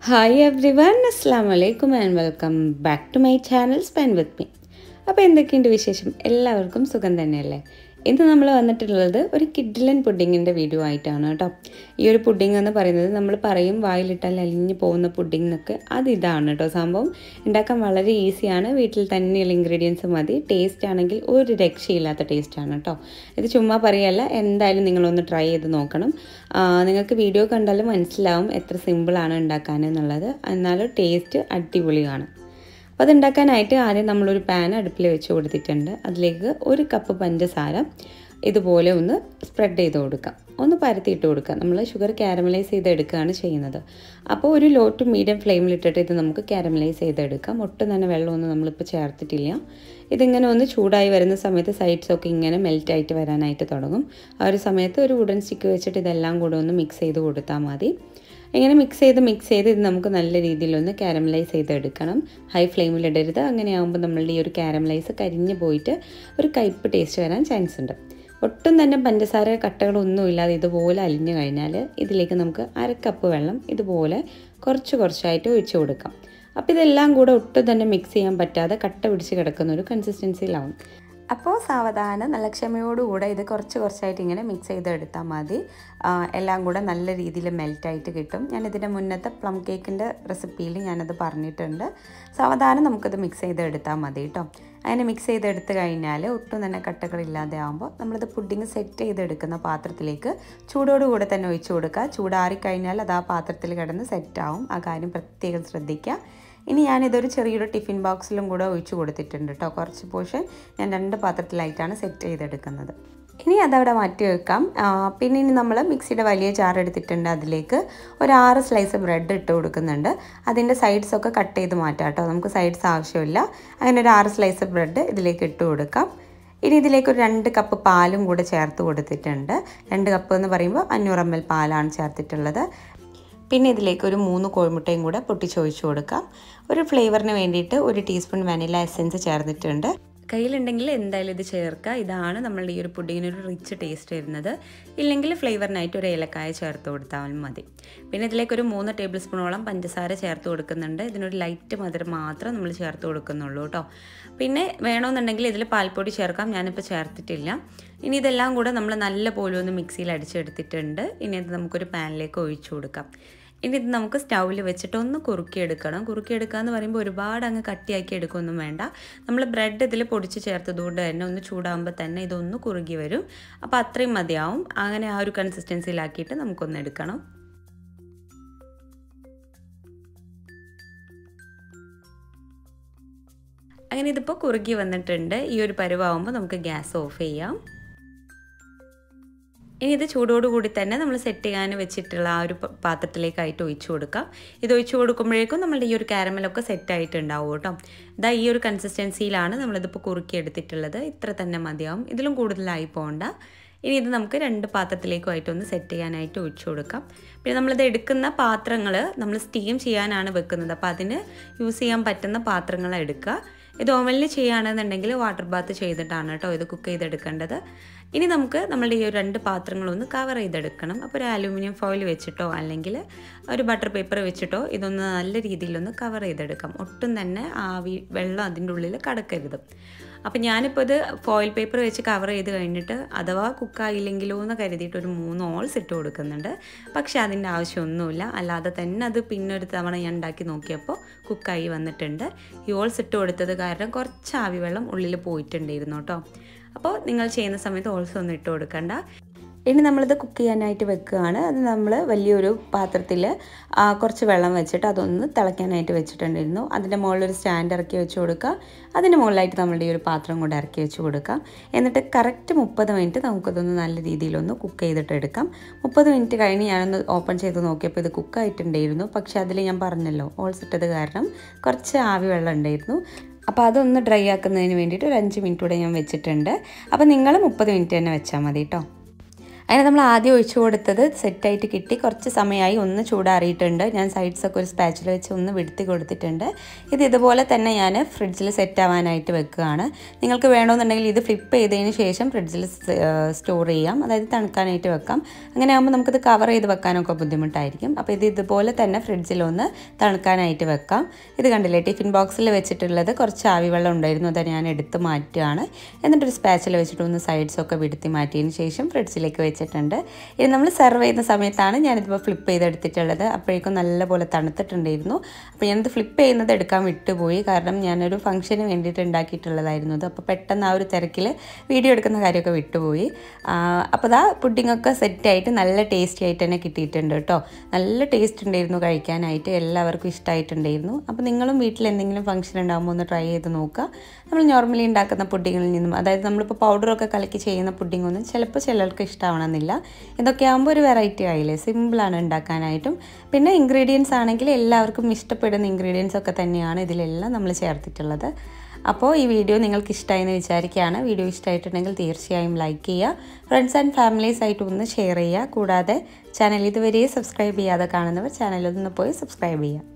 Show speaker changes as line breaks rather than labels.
Hi everyone, Assalamu alaikum and welcome back to my channel Spend with me. അപ്പോൾ എന്തൊക്കെയുണ്ട് വിശേഷം? എല്ലാവർക്കും സുഖം തന്നെയല്ലേ? ഇന്ന് നമ്മൾ വന്നിട്ടുള്ളത് ഒരു കിഡ്ലൻ പുഡിങ്ങിൻ്റെ വീഡിയോ ആയിട്ടാണ് കേട്ടോ. ഈ ഒരു പുഡിംഗ് എന്ന് പറയുന്നത് നമ്മൾ പറയും വായിലിട്ടാൽ അലിഞ്ഞു പോകുന്ന പുഡിംഗ് എന്നൊക്കെ, അതിതാണ് കേട്ടോ സംഭവം. ഉണ്ടാക്കാൻ വളരെ ഈസിയാണ്, വീട്ടിൽ തന്നെയുള്ള ഇൻഗ്രീഡിയൻസ് മതി. ടേസ്റ്റ് ആണെങ്കിൽ ഒരു രക്ഷയില്ലാത്ത ടേസ്റ്റാണ് കേട്ടോ. ഇത് ചുമ്മാ പറയല്ല, എന്തായാലും നിങ്ങളൊന്ന് ട്രൈ ചെയ്ത് നോക്കണം. നിങ്ങൾക്ക് വീഡിയോ കണ്ടാലും മനസ്സിലാവും എത്ര സിമ്പിളാണ് ഉണ്ടാക്കാൻ എന്നുള്ളത്. എന്നാലും ടേസ്റ്റ് അടിപൊളിയാണ്. അപ്പോൾ അതുണ്ടാക്കാനായിട്ട് ആദ്യം നമ്മളൊരു പാൻ അടുപ്പിൽ വെച്ച് കൊടുത്തിട്ടുണ്ട്. അതിലേക്ക് 1 കപ്പ് പഞ്ചസാര ഇതുപോലെ ഒന്ന് സ്പ്രെഡ് ചെയ്ത് കൊടുക്കാം, ഒന്ന് പരത്തിയിട്ട് കൊടുക്കാം. നമ്മൾ ഷുഗർ കാരമലൈസ് ചെയ്തെടുക്കുകയാണ് ചെയ്യുന്നത്. അപ്പോൾ ഒരു ലോ ടു മീഡിയം ഫ്ലെയിമിലിട്ടിട്ട് ഇത് നമുക്ക് കാരമലൈസ് ചെയ്തെടുക്കാം. ഒട്ടും തന്നെ വെള്ളമൊന്നും നമ്മളിപ്പോൾ ചേർത്തിട്ടില്ല. ഇതിങ്ങനെ ഒന്ന് ചൂടായി വരുന്ന സമയത്ത് സൈഡ്സൊക്കെ ഇങ്ങനെ മെൽറ്റായിട്ട് വരാനായിട്ട് തുടങ്ങും. ആ ഒരു സമയത്ത് ഒരു വുഡൻ സ്റ്റിക്ക് വെച്ചിട്ട് ഇതെല്ലാം കൂടെ ഒന്ന് മിക്സ് ചെയ്ത് കൊടുത്താൽ മതി. ഇങ്ങനെ മിക്സ് ചെയ്ത് ഇത് നമുക്ക് നല്ല രീതിയിലൊന്ന് കാരമലൈസ് ചെയ്തെടുക്കണം. ഹൈ ഫ്ലെയിമിലിടരുത്. അങ്ങനെയാകുമ്പോൾ നമ്മളുടെ ഈ ഒരു കാരമലൈസ് കരിഞ്ഞ് പോയിട്ട് ഒരു കയ്പ്പ് ടേസ്റ്റ് വരാൻ ചാൻസ് ഉണ്ട്. ഒട്ടും തന്നെ പഞ്ചസാര കട്ടകളൊന്നും ഇല്ലാതെ ഇതുപോലെ അലിഞ്ഞു കഴിഞ്ഞാൽ ഇതിലേക്ക് നമുക്ക് 1/2 കപ്പ് വെള്ളം ഇതുപോലെ കുറച്ചായിട്ട് ഒഴിച്ചു കൊടുക്കാം. അപ്പോൾ ഇതെല്ലാം കൂടെ ഒട്ടും തന്നെ മിക്സ് ചെയ്യാൻ പറ്റാതെ കട്ട പിടിച്ച് കിടക്കുന്ന ഒരു കൺസിസ്റ്റൻസിയിലാവും. അപ്പോൾ സാവധാനം നല്ല ക്ഷമയോടുകൂടെ ഇത് കുറച്ചായിട്ട് ഇങ്ങനെ മിക്സ് ചെയ്തെടുത്താൽ മതി. എല്ലാം കൂടെ നല്ല രീതിയിൽ മെൽറ്റായിട്ട് കിട്ടും. ഞാൻ ഇതിൻ്റെ മുന്നത്തെ പ്ലം കേക്കിൻ്റെ റെസിപ്പിയിൽ ഞാനത് പറഞ്ഞിട്ടുണ്ട്. സാവധാനം നമുക്കത് മിക്സ് ചെയ്തെടുത്താൽ മതി കേട്ടോ. അങ്ങനെ മിക്സ് ചെയ്തെടുത്ത് കഴിഞ്ഞാൽ ഒട്ടും തന്നെ കട്ടകളില്ലാതെ ആകുമ്പോൾ നമ്മളിത് പുഡിങ് സെറ്റ് ചെയ്തെടുക്കുന്ന പാത്രത്തിലേക്ക് ചൂടോടുകൂടെ തന്നെ ഒഴിച്ചു കൊടുക്കുക. ചൂടാറിക്കഴിഞ്ഞാൽ അത് ആ പാത്രത്തിൽ കിടന്ന് സെറ്റാവും. ആ കാര്യം പ്രത്യേകം ശ്രദ്ധിക്കുക. ഇനി ഞാനിതൊരു ചെറിയൊരു ടിഫിൻ ബോക്സിലും കൂടെ ഒഴിച്ചു കൊടുത്തിട്ടുണ്ട് കേട്ടോ. കുറച്ച് പോർഷൻ ഞാൻ 2 പാത്രത്തിലായിട്ടാണ് സെറ്റ് ചെയ്തെടുക്കുന്നത്. ഇനി അതവിടെ മാറ്റി വെക്കാം. പിന്നെ ഇനി നമ്മൾ മിക്സിയുടെ വലിയ ജാർ എടുത്തിട്ടുണ്ട്. അതിലേക്ക് ഒരു 6 സ്ലൈസ് ബ്രെഡ് ഇട്ട് കൊടുക്കുന്നുണ്ട്. അതിൻ്റെ സൈഡ്സൊക്കെ കട്ട് ചെയ്ത് മാറ്റാം കേട്ടോ. നമുക്ക് സൈഡ്സ് ആവശ്യമില്ല. അങ്ങനെ ഒരു 6 സ്ലൈസ് ബ്രെഡ് ഇതിലേക്ക് ഇട്ട് കൊടുക്കാം. ഇനി ഇതിലേക്ക് ഒരു 2 കപ്പ് പാലും കൂടെ ചേർത്ത് കൊടുത്തിട്ടുണ്ട്. 2 കപ്പ് എന്ന് പറയുമ്പോൾ 500 ml പാലാണ് ചേർത്തിട്ടുള്ളത്. പിന്നെ ഇതിലേക്ക് ഒരു 3 കോഴിമുട്ടയും കൂടെ പൊട്ടിച്ചൊഴിച്ച് കൊടുക്കാം. ഒരു ഫ്ലേവറിന് വേണ്ടിയിട്ട് 1 ടീസ്പൂൺ വനില എസൻസ് ചേർത്തിട്ടുണ്ട്. കയ്യിലുണ്ടെങ്കിൽ എന്തായാലും ഇത് ചേർക്കുക. ഇതാണ് നമ്മളുടെ ഈ ഒരു പുഡിങ്ങിനൊരു റിച്ച് ടേസ്റ്റ് വരുന്നത്. ഇല്ലെങ്കിൽ ഫ്ലേവറിനായിട്ട് ഒരു ഏലക്കായ ചേർത്ത് കൊടുത്താൽ മതി. പിന്നെ ഇതിലേക്ക് ഒരു 3 ടേബിൾ സ്പൂണോളം പഞ്ചസാര ചേർത്ത് കൊടുക്കുന്നുണ്ട്. ഇതിനൊരു ലൈറ്റ് മധുരം മാത്രം നമ്മൾ ചേർത്ത് കൊടുക്കുന്നുള്ളൂ കേട്ടോ. പിന്നെ വേണമെന്നുണ്ടെങ്കിൽ ഇതിൽ പാൽപ്പൊടി ചേർക്കാം. ഞാനിപ്പോൾ ചേർത്തിട്ടില്ല. ഇനി ഇതെല്ലാം കൂടെ നമ്മൾ നല്ല പോലെ ഒന്ന് മിക്സിയിൽ അടിച്ചെടുത്തിട്ടുണ്ട്. ഇനി ഇത് നമുക്കൊരു പാനിലേക്ക് ഒഴിച്ചു കൊടുക്കാം. ഇനി ഇത് നമുക്ക് സ്റ്റൗവിൽ വെച്ചിട്ട് ഒന്ന് കുറുക്കിയെടുക്കണം. കുറുക്കിയെടുക്കുക എന്ന് പറയുമ്പോൾ ഒരുപാട് അങ്ങ് കട്ടിയാക്കി എടുക്കുകയൊന്നും വേണ്ട. നമ്മൾ ബ്രെഡ് ഇതിൽ പൊടിച്ച് ചേർത്തതുകൊണ്ട് തന്നെ ഒന്ന് ചൂടാകുമ്പോൾ തന്നെ ഇതൊന്ന് കുറുകി വരും. അപ്പോൾ അത്രയും മതിയാവും. അങ്ങനെ ആ ഒരു കൺസിസ്റ്റൻസിയിലാക്കിയിട്ട് നമുക്കൊന്ന് എടുക്കണം. അങ്ങനെ ഇതിപ്പോൾ കുറുകി വന്നിട്ടുണ്ട്. ഈ ഒരു പരുവാകുമ്പോൾ നമുക്ക് ഗ്യാസ് ഓഫ് ചെയ്യാം. ഇനി ഇത് ചൂടോടുകൂടി തന്നെ നമ്മൾ സെറ്റ് ചെയ്യാൻ വെച്ചിട്ടുള്ള ആ ഒരു പാത്രത്തിലേക്കായിട്ട് ഒഴിച്ചു കൊടുക്കാം. ഇത് ഒഴിച്ചു കൊടുക്കുമ്പോഴേക്കും നമ്മളുടെ ഈ ഒരു കാരമലൊക്കെ സെറ്റായിട്ടുണ്ടാവും കേട്ടോ. ഇതാ ഈ ഒരു കൺസിസ്റ്റൻസിയിലാണ് നമ്മളിതിപ്പോൾ കുറുക്കിയെടുത്തിട്ടുള്ളത്. ഇത്ര തന്നെ മതിയാവും. ഇതിലും കൂടുതലായി പോകണ്ട. ഇനി ഇത് നമുക്ക് 2 പാത്രത്തിലേക്കുമായിട്ടൊന്ന് സെറ്റ് ചെയ്യാനായിട്ട് ഒഴിച്ചു കൊടുക്കാം. പിന്നെ നമ്മളിത് എടുക്കുന്ന പാത്രങ്ങൾ നമ്മൾ സ്റ്റീം ചെയ്യാനാണ് വെക്കുന്നത്. അപ്പോൾ അതിന് യൂസ് ചെയ്യാൻ പറ്റുന്ന പാത്രങ്ങൾ എടുക്കുക. ഇത് ഓവനിൽ ചെയ്യുകയാണെന്നുണ്ടെങ്കിൽ വാട്ടർ ബാത്ത് ചെയ്തിട്ടാണ് കേട്ടോ ഇത് കുക്ക് ചെയ്തെടുക്കേണ്ടത്. ഇനി നമുക്ക് നമ്മളുടെ ഈ 2 പാത്രങ്ങളൊന്ന് കവർ ചെയ്തെടുക്കണം. അപ്പോൾ ഒരു അലൂമിനിയം ഫോയിൽ വെച്ചിട്ടോ അല്ലെങ്കിൽ ഒരു ബട്ടർ പേപ്പർ വെച്ചിട്ടോ ഇതൊന്ന് നല്ല രീതിയിലൊന്ന് കവർ ചെയ്തെടുക്കാം. ഒട്ടും തന്നെ വെള്ളം അതിൻ്റെ ഉള്ളിൽ കടക്കരുത്. അപ്പോൾ ഞാനിപ്പോൾ ഇത് ഫോയിൽ പേപ്പർ വെച്ച് കവർ ചെയ്ത് കഴിഞ്ഞിട്ട് അഥവാ കുക്കായില്ലെങ്കിലോ എന്ന് കരുതിയിട്ട് ഒരു 3 ഹോൾസ് ഇട്ട് കൊടുക്കുന്നുണ്ട്. പക്ഷേ അതിൻ്റെ ആവശ്യമൊന്നുമില്ല. അല്ലാതെ തന്നെ അത് പിന്നെ ഒരു തവണ ഞാൻ ഉണ്ടാക്കി നോക്കിയപ്പോൾ കുക്കായി വന്നിട്ടുണ്ട്. ഈ ഹോൾസ് ഇട്ട് കൊടുത്തത് കാരണം കുറച്ച് ആവി വെള്ളം ഉള്ളിൽ പോയിട്ടുണ്ടായിരുന്നു കേട്ടോ. അപ്പോൾ നിങ്ങൾ ചെയ്യുന്ന സമയത്ത് ഹോൾസ് ഒന്നും ഇട്ട് കൊടുക്കണ്ട. ഇനി നമ്മളിത് കുക്ക് ചെയ്യാനായിട്ട് വെക്കുകയാണ്. അത് നമ്മൾ വലിയൊരു പാത്രത്തിൽ കുറച്ച് വെള്ളം വെച്ചിട്ട് അതൊന്ന് തിളയ്ക്കാനായിട്ട് വെച്ചിട്ടുണ്ടായിരുന്നു. അതിൻ്റെ മുകളിലൊരു സ്റ്റാൻഡ് ഇറക്കി വെച്ച് കൊടുക്കുക. അതിൻ്റെ മുകളിലായിട്ട് നമ്മളുടെ ഈ ഒരു പാത്രം കൂടെ ഇറക്കി വെച്ച് കൊടുക്കാം. എന്നിട്ട് കറക്റ്റ് 30 മിനിറ്റ് നമുക്കതൊന്ന് നല്ല രീതിയിലൊന്ന് കുക്ക് ചെയ്തിട്ട് എടുക്കാം. 30 മിനിറ്റ് കഴിഞ്ഞ് ഞാനൊന്ന് ഓപ്പൺ ചെയ്ത് നോക്കിയപ്പോൾ ഇത് കുക്കായിട്ടുണ്ടായിരുന്നു. പക്ഷേ അതിൽ ഞാൻ പറഞ്ഞല്ലോ ഹോൾസ് ഇട്ടത് കാരണം കുറച്ച് ആവി വെള്ളം ഉണ്ടായിരുന്നു. അപ്പോൾ അതൊന്ന് ഡ്രൈ ആക്കുന്നതിന് വേണ്ടിയിട്ട് ഒരു 5 മിനിറ്റ് കൂടെ ഞാൻ വെച്ചിട്ടുണ്ട്. അപ്പോൾ നിങ്ങൾ 30 മിനിറ്റ് തന്നെ വെച്ചാൽ മതി കേട്ടോ. അങ്ങനെ നമ്മൾ ആദ്യം ഒഴിച്ചു കൊടുത്തത് സെറ്റായിട്ട് കിട്ടി. കുറച്ച് സമയമായി, ഒന്ന് ചൂടാറിയിട്ടുണ്ട്. ഞാൻ സൈഡ്സൊക്കെ ഒരു സ്പാച്ചിൽ വെച്ച് ഒന്ന് വിടുത്തി കൊടുത്തിട്ടുണ്ട്. ഇത് ഇതുപോലെ തന്നെ ഞാൻ ഫ്രിഡ്ജിൽ സെറ്റ് ആവാനായിട്ട് വെക്കുകയാണ്. നിങ്ങൾക്ക് വേണമെന്നുണ്ടെങ്കിൽ ഇത് ഫ്ലിപ്പ് ചെയ്തതിന് ശേഷം ഫ്രിഡ്ജിൽ സ്റ്റോർ ചെയ്യാം, അതായത് തണുക്കാനായിട്ട് വെക്കാം. അങ്ങനെ ആകുമ്പോൾ നമുക്കിത് കവർ ചെയ്ത് വെക്കാനൊക്കെ ബുദ്ധിമുട്ടായിരിക്കും. അപ്പോൾ ഇത് ഇതുപോലെ തന്നെ ഫ്രിഡ്ജിലൊന്ന് തണുക്കാനായിട്ട് വെക്കാം. ഇത് കണ്ടില്ലേ, ടിഫിൻ ബോക്സിൽ വെച്ചിട്ടുള്ളത് കുറച്ച് ആവിവെള്ളം ഉണ്ടായിരുന്നു, അത് ഞാൻ എടുത്ത് മാറ്റുകയാണ്. എന്നിട്ടൊരു സ്പാച്ചിൽ വെച്ചിട്ട് ഒന്ന് സൈഡ്സൊക്കെ വിടുത്തി മാറ്റിയതിന് ശേഷം ഫ്രിഡ്ജിലേക്ക് വെച്ചിട്ടുണ്ട്. ഇത് നമ്മൾ സെർവ് ചെയ്യുന്ന സമയത്താണ് ഞാനിതിപ്പോൾ ഫ്ലിപ്പ് ചെയ്തെടുത്തിട്ടുള്ളത്. അപ്പോഴേക്കും നല്ലപോലെ തണുത്തിട്ടുണ്ടായിരുന്നു. അപ്പോൾ ഞാനിത് ഫ്ലിപ്പ് ചെയ്യുന്നത് എടുക്കാൻ വിട്ടുപോയി, കാരണം ഞാനൊരു ഫംഗ്ഷന് വേണ്ടിയിട്ട് ഉണ്ടാക്കിയിട്ടുള്ളതായിരുന്നു അത്. അപ്പോൾ പെട്ടെന്ന് ആ ഒരു തിരക്കിൽ വീഡിയോ എടുക്കുന്ന കാര്യമൊക്കെ വിട്ടുപോയി. അപ്പോൾ ഇതാ പുഡിങ്ങൊക്കെ സെറ്റായിട്ട് നല്ല ടേസ്റ്റി ആയിട്ട് തന്നെ കിട്ടിയിട്ടുണ്ട് കേട്ടോ. നല്ല ടേസ്റ്റ് ഉണ്ടായിരുന്നു കഴിക്കാനായിട്ട്, എല്ലാവർക്കും ഇഷ്ടമായിട്ടുണ്ടായിരുന്നു. അപ്പോൾ നിങ്ങളും വീട്ടിൽ എന്തെങ്കിലും ഫംഗ്ഷൻ ഉണ്ടാകുമ്പോൾ ഒന്ന് ട്രൈ ചെയ്ത് നോക്കുക. നമ്മൾ നോർമലി ഉണ്ടാക്കുന്ന പുഡിങ്ങിൽ നിന്നും, അതായത് നമ്മളിപ്പോൾ പൗഡറൊക്കെ കലക്കി ചെയ്യുന്ന പുഡിങ്ങൊന്നും ചിലപ്പോൾ ചിലർക്ക് ഇഷ്ടമാവണമെന്നില്ല. ഇതൊക്കെ ആകുമ്പോൾ ഒരു വെറൈറ്റി ആയില്ലേ, സിമ്പിളാണ് ഉണ്ടാക്കാനായിട്ടും. പിന്നെ ഇൻഗ്രീഡിയൻസ് ആണെങ്കിൽ എല്ലാവർക്കും ഇഷ്ടപ്പെടുന്ന ഇൻഗ്രീഡിയൻസ് ഒക്കെ തന്നെയാണ് ഇതിലെല്ലാം നമ്മൾ ചേർത്തിട്ടുള്ളത്. അപ്പോൾ ഈ വീഡിയോ നിങ്ങൾക്ക് ഇഷ്ടമായെന്ന് വിചാരിക്കുകയാണ്. വീഡിയോ ഇഷ്ടമായിട്ടുണ്ടെങ്കിൽ തീർച്ചയായും ലൈക്ക് ചെയ്യുക, ഫ്രണ്ട്സ് ആൻഡ് ഫാമിലീസ് ആയിട്ട് ഒന്ന് ഷെയർ ചെയ്യുക. കൂടാതെ ചാനൽ ഇതുവരെ സബ്സ്ക്രൈബ് ചെയ്യാതെ കാണുന്നവർ ചാനലൊന്ന് പോയി സബ്സ്ക്രൈബ് ചെയ്യുക.